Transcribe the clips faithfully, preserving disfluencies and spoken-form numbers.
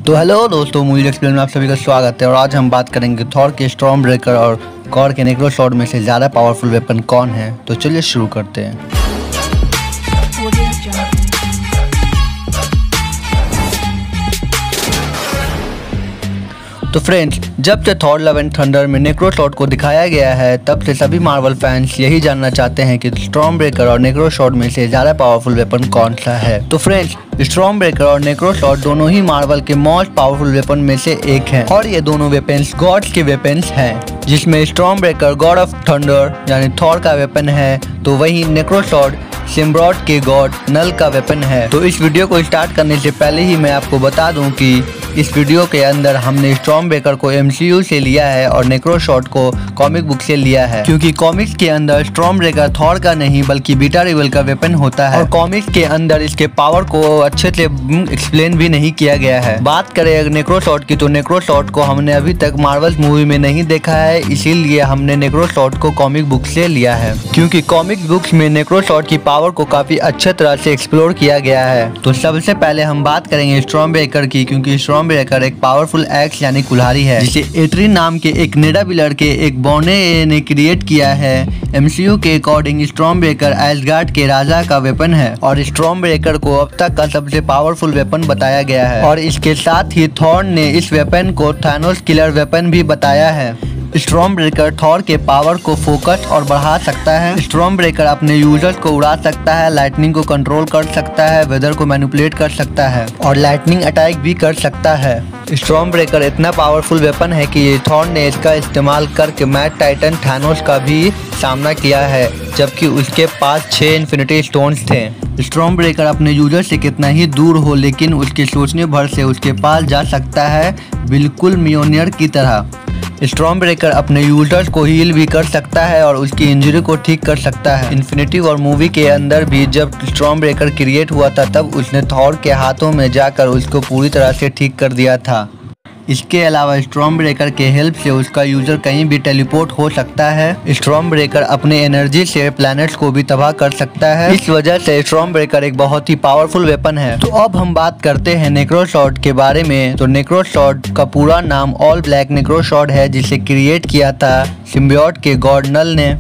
तो हेलो दोस्तों, movie explain में आप सभी का स्वागत है। और आज हम बात करेंगे थॉर के स्टॉर्म ब्रेकर और गॉर के नेक्रो स्वॉर्ड में से ज़्यादा पावरफुल वेपन कौन है। तो चलिए शुरू करते हैं। तो फ्रेंड्स, जब से थॉर लव एंड थंडर में नेक्रो स्वॉर्ड को दिखाया गया है, तब से सभी मार्वल फैंस यही जानना चाहते हैं कि स्टॉर्म ब्रेकर और नेक्रो स्वॉर्ड में से ज़्यादा पावरफुल वेपन कौन सा है। तो फ्रेंड्स, स्टॉर्म ब्रेकर और नेक्रो स्वॉर्ड दोनों ही मार्वल के मोस्ट पावरफुल वेपन में से एक हैं और ये दोनों वेपन्स गॉड्स के वेपन्स हैं, जिसमें Stormbreaker god of thunder यानी थॉर का वेपन है, तो वहीं नेक्रो स्वॉर्ड सिम्ब्रॉट के गॉड नल का वेपन है। तो इस वीडियो को स्टार्ट करने से पहले ही मैं आपको बता दूं कि इस वीडियो के अंदर हमने स्टॉर्म ब्रेकर को एमसीयू से लिया है और नेक्रो स्वॉर्ड को कॉमिक बुक से लिया है, क्योंकि कॉमिक्स के अंदर स्टॉर्म ब्रेकर थॉर का नहीं बल्कि बीटा रेवल का वेपन होता है और कॉमिक्स के अंदर इसके पावर को अच्छे से एक्सप्लेन भी नहीं किया गया है। बात करें नेक्रो स्वॉर्ड की, तो नेक्रो स्वॉर्ड को हमने अभी तक मार्वल्स मूवी में नहीं देखा है, इसीलिए हमने नेक्रो स्वॉर्ड को कॉमिक बुक से लिया है, क्योंकि कॉमिक बुक्स में नेक्रो स्वॉर्ड की पावर को काफी अच्छे तरह से एक्सप्लोर किया गया है। तो सबसे पहले हम बात करेंगे स्टॉर्म ब्रेकर की, क्योंकि स्टॉर्म ब्रेकर एक पावरफुल एक्स यानी कुल्हाड़ी है, जिसे एट्री नाम के एक नेडाबिलर के एक बौने ने क्रिएट किया है। एमसीयू के अकॉर्डिंग स्टॉर्म ब्रेकर एसगार्ड के राजा का वेपन है और स्टॉर्म ब्रेकर को अब तक का सबसे पावरफुल वेपन बताया गया है। और इसके साथ ही थॉर ने इस वेपन को थानोस किलर वेपन भी बताया है। स्टॉर्म ब्रेकर थॉर के पावर को फोकस और बढ़ा सकता है। स्टॉर्म ब्रेकर अपने यूजर्स को उड़ा सकता है, लाइटनिंग को कंट्रोल कर सकता है, वेदर को मैनिपुलेट कर सकता है और लाइटनिंग अटैक भी कर सकता है। स्टॉर्म ब्रेकर इतना पावरफुल वेपन है कि थॉर ने इसका इस्तेमाल करके मैड टाइटन थानोस का भी सामना किया है, जबकि उसके पास छह इन्फिनिटी स्टोन्स थे। स्टॉर्म ब्रेकर अपने यूजर से कितना ही दूर हो, लेकिन उसके सोचने भर से उसके पास जा सकता है, बिल्कुल मियोनियर की तरह। स्टॉर्म ब्रेकर अपने यूजर्स को हील भी कर सकता है और उसकी इंजरी को ठीक कर सकता है। इन्फिनिटी वॉर मूवी के अंदर भी जब स्टॉर्म ब्रेकर क्रिएट हुआ था, तब उसने थॉर के हाथों में जाकर उसको पूरी तरह से ठीक कर दिया था। इसके अलावा स्टॉर्म ब्रेकर के हेल्प से उसका यूजर कहीं भी टेलीपोर्ट हो सकता है। स्टॉर्म ब्रेकर अपने एनर्जी से प्लैनेट्स को भी तबाह कर सकता है। इस वजह से स्टॉर्म ब्रेकर एक बहुत ही पावरफुल वेपन है। तो अब हम बात करते हैं नेक्रो स्वॉर्ड के बारे में। तो नेक्रो स्वॉर्ड का पूरा नाम ऑल ब्लैक नेक्रो स्वॉर्ड है, जिसे क्रिएट किया था सिम्बियोट के गॉड नल ने।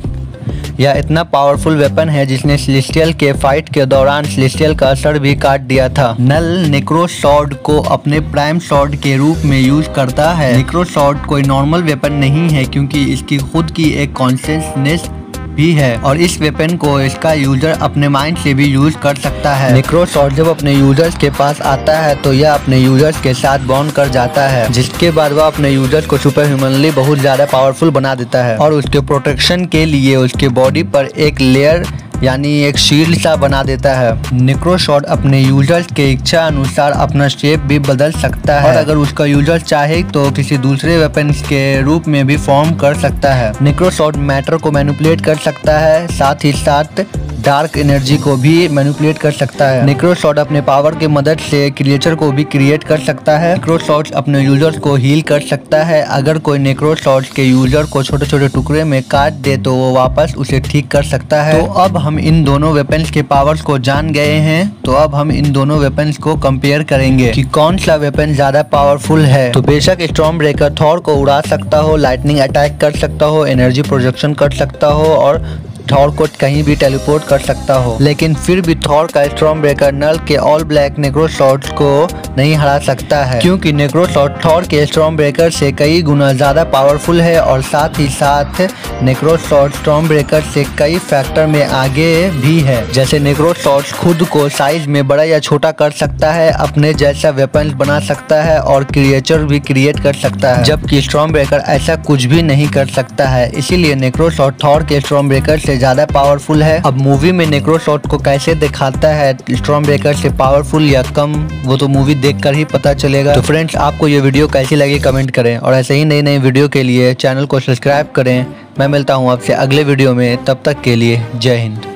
यह इतना पावरफुल वेपन है जिसने सेलेस्टियल के फाइट के दौरान सेलेस्टियल का सर भी काट दिया था। नल नेक्रो स्वॉर्ड को अपने प्राइम स्वॉर्ड के रूप में यूज करता है। नेक्रो स्वॉर्ड कोई नॉर्मल वेपन नहीं है, क्योंकि इसकी खुद की एक कॉन्शियसनेस भी है और इस वेपन को इसका यूजर अपने माइंड से भी यूज कर सकता है। नेक्रो स्वॉर्ड जब अपने यूजर्स के पास आता है तो यह अपने यूजर्स के साथ बॉन्ड कर जाता है, जिसके बाद वह अपने यूजर्स को सुपर ह्यूमनली बहुत ज्यादा पावरफुल बना देता है और उसके प्रोटेक्शन के लिए उसके बॉडी पर एक लेयर यानी एक शील्ड सा बना देता है। नेक्रो स्वॉर्ड अपने यूजर्स के इच्छा अनुसार अपना शेप भी बदल सकता है और अगर उसका यूजर चाहे तो किसी दूसरे वेपन्स के रूप में भी फॉर्म कर सकता है। नेक्रो स्वॉर्ड मैटर को मैनिपुलेट कर सकता है, साथ ही साथ डार्क एनर्जी को भी मैनिपुलेट कर सकता है। नेक्रो स्वॉर्ड अपने पावर की मदद से क्रिएचर को भी क्रिएट कर सकता है। नेक्रो स्वॉर्ड अपने यूजर्स को हील कर सकता है। अगर कोई नेक्रो स्वॉर्ड के यूजर को छोटे छोटे टुकड़े में काट दे तो वो वापस उसे ठीक कर सकता है। तो अब हम इन दोनों वेपन्स के पावर्स को जान गए हैं, तो अब हम इन दोनों वेपन्स को कंपेयर करेंगे कि कौन सा वेपन ज्यादा पावरफुल है। तो बेशक स्टॉर्म ब्रेकर थॉर को उड़ा सकता हो, लाइटनिंग अटैक कर सकता हो, एनर्जी प्रोजेक्शन कर सकता हो और थॉर को कहीं भी टेलीपोर्ट कर सकता हो, लेकिन फिर भी थॉर का स्टॉर्म ब्रेकर नल के ऑल ब्लैक नेक्रो स्वॉर्ड को नहीं हरा सकता है, क्योंकि नेक्रो स्वॉर्ड थॉर के स्टॉर्म ब्रेकर से कई गुना ज्यादा पावरफुल है और साथ ही साथ नेक्रो स्वॉर्ड स्टॉर्म ब्रेकर से कई फैक्टर में आगे भी है। जैसे नेक्रो स्वॉर्ड खुद को साइज में बड़ा या छोटा कर सकता है, अपने जैसा वेपन बना सकता है और क्रिएचर भी क्रिएट कर सकता है, जबकि स्टॉर्म ब्रेकर ऐसा कुछ भी नहीं कर सकता है। इसीलिए नेक्रो स्वॉर्ड थॉर के स्टॉर्म ब्रेकर से ज्यादा पावरफुल है। अब मूवी में नेक्रो स्वॉर्ड को कैसे दिखाता है, स्टॉर्म ब्रेकर से पावरफुल या कम, वो तो मूवी देखकर ही पता चलेगा। तो फ्रेंड्स, आपको ये वीडियो कैसी लगी कमेंट करें और ऐसे ही नई नई वीडियो के लिए चैनल को सब्सक्राइब करें। मैं मिलता हूँ आपसे अगले वीडियो में, तब तक के लिए जय हिंद।